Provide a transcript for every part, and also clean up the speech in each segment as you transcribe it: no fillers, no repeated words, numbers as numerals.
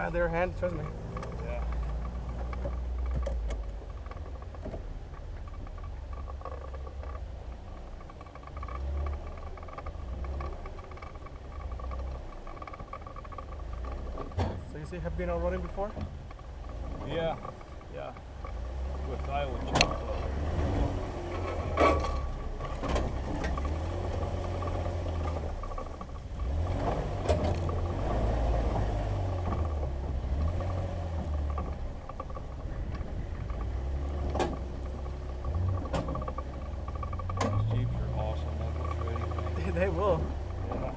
they're handy, trust me. Yeah. So you say, have you been out running before? Yeah. Yeah. With Iowa Chip Club. These Jeeps are awesome. They'll go through anything. They will. Yeah.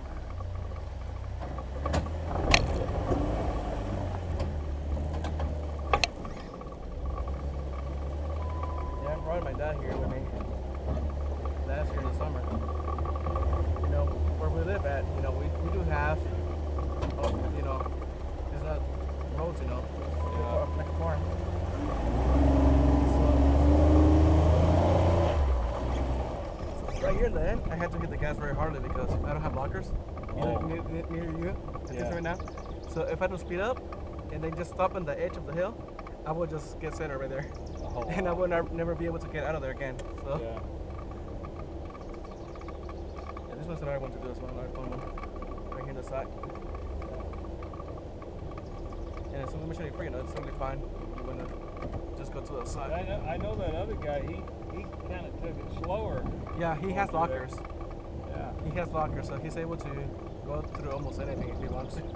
Yeah, I brought my dad here with me last year in the summer. You know, where we live at, you know, we do have, you know, it's not roads, you know, Yeah. like a farm. So, right here in the end, I had to hit the gas very hardly because I don't have lockers near you at this right now. So if I don't speed up and then just stop on the edge of the hill, I will just get center right there. Oh, And I will never be able to get out of there again. So Yeah. yeah, this one's another one to do as well, another fun one. Right here on the side. And it's only mission free, you know, it's totally fine. You wanna just go to the side. I know that other guy, he kind of took it slower. Yeah, he has Going through lockers. Yeah. He has lockers, so he's able to go through almost anything if he wants to.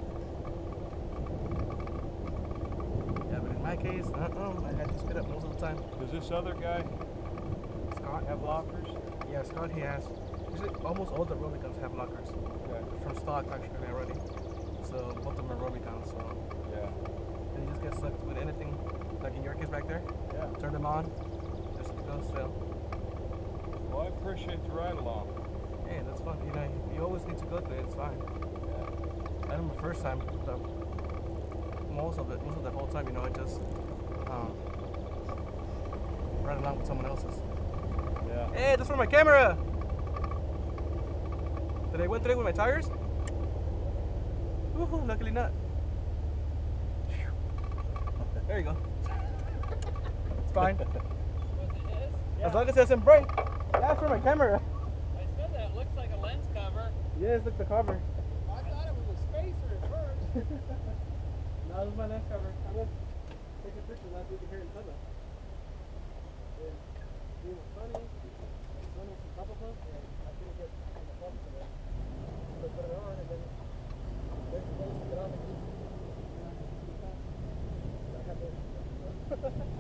Yeah, but in my case, I had to speed up most of the time. Does this other guy Scott have lockers? Yeah, Scott, he has. Usually, almost all the Rubicons have lockers. Okay. From stock, actually, already. So, both of them are Rubicons, so. Yeah. And you just get stuck with anything, like in your case back there. Yeah. Turn them on, just go still. Well, I appreciate the ride along. Hey, that's fun. You know, you always need to go to it. It's fine. Yeah. I remember the first time, most of the whole time, you know, I just ran along with someone else's. Yeah. Hey, that's for my camera. Did I went through with my tires? Woohoo! Luckily not. There you go. It's fine. As long as it doesn't break. That's for my camera. I said that looks like a lens cover. Yes, look the cover. I thought it was a spacer at first. No, this is my lens cover. I'm just taking pictures last week here in Puebla. And it was funny. One was on top of us, and I couldn't get in the focus of it. So I put it on, and then there's the place to get on the key. I got this.